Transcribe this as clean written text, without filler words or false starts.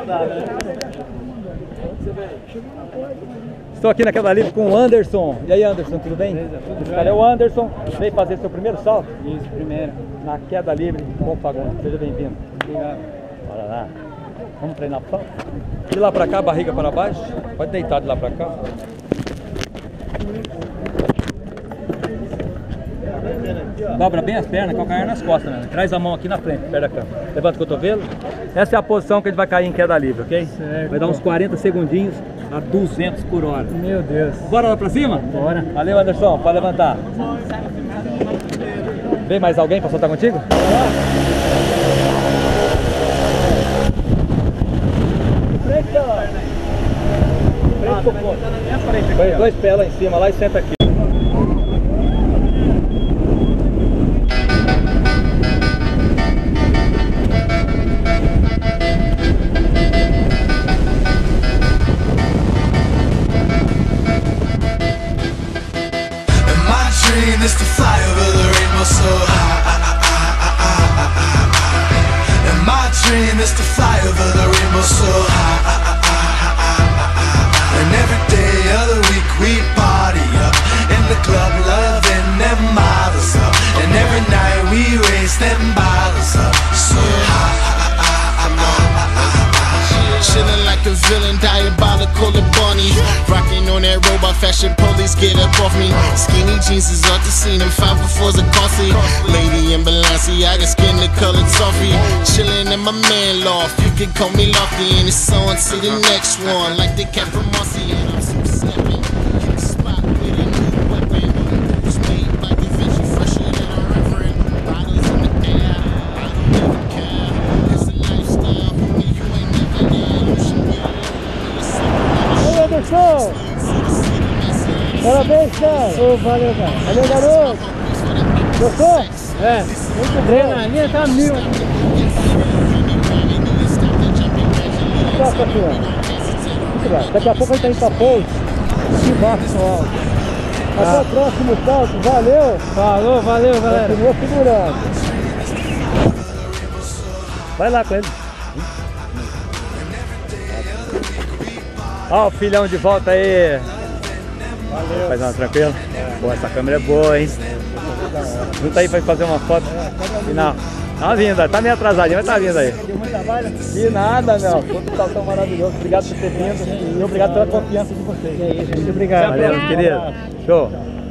Estou aqui na queda livre com o Anderson. E aí, Anderson, tudo bem? Esse cara é o Anderson, veio fazer seu primeiro salto? Isso, primeiro. Na queda livre com Fagundes. Seja bem-vindo. Obrigado. Bora lá. Vamos treinar o salto? De lá pra cá, barriga para baixo. Pode deitar de lá pra cá. Dobra bem as pernas, calcanhar nas costas, né? Traz a mão aqui na frente, perto da cama. Levanta o cotovelo. Essa é a posição que a gente vai cair em queda livre, ok? Certo. Vai dar uns 40 segundinhos a 200 por hora. Meu Deus. Bora lá pra cima? Bora. Valeu, Anderson. Pode levantar. Vem mais alguém pra soltar contigo? Põe dois pés lá em cima lá e senta aqui. Is to fly over the rainbow so high. And my dream is to fly over the rainbow so high. And every day of the week we party up in the club, loving them models up. And every night we raise them bottles up so high. Chillin' like a villain, diabolical and bunny. Rocking on that robot fashion, police get up off me. Skinny jeans is off the scene, and 504s are costly. Lady in Balenciaga, skin the color toffee. Chillin' in my man loft, you can call me Lofty. And it's on to the next one, like the cat from Marcy. And I'm super stepping, hit the spot with a new weapon. It's made by Da Vinci, fresher than a reverend. Bottles in the air, I don't ever care. It's a lifestyle, homie, you ain't never there. Oi, Anderson! Parabéns, cara! Oh, valeu, cara! Valeu, garoto! Gostou? É, muito bom! A adrenalina tá mil! Toca aqui, ó! Daqui a pouco a gente tá indo pra pouso aqui embaixo no alto. Até o próximo salto, valeu! Falou, valeu, galera! Continua segurando! Vai lá com ele. Ó, o filhão de volta aí. Valeu. Faz uma tranquila? Pô, essa câmera é boa, hein? Junta aí pra fazer uma foto final. Tá vindo, tá meio atrasadinho, mas tá vindo aí. De nada, meu. Todo saltão maravilhoso. Obrigado por ter vindo e obrigado pela confiança de vocês. É isso, muito obrigado. Valeu, querido. Show.